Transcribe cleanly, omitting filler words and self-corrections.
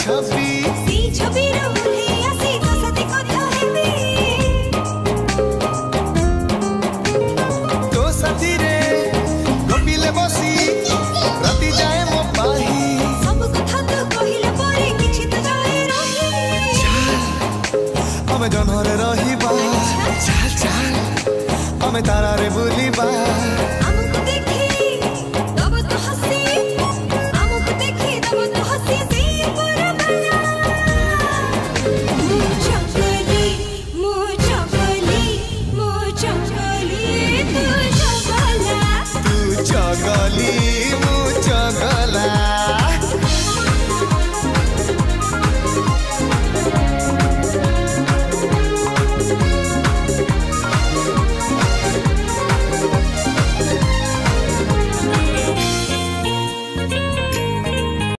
छवि सी छवि रोले आसी तो सती कथा हेबी तो साथी रे गपिले बसी राति जाए मो पाही सब कथा तो कहिले परे किछि तो जाए रही हमें जनहरे रहिबा चाल चाल हमें तारा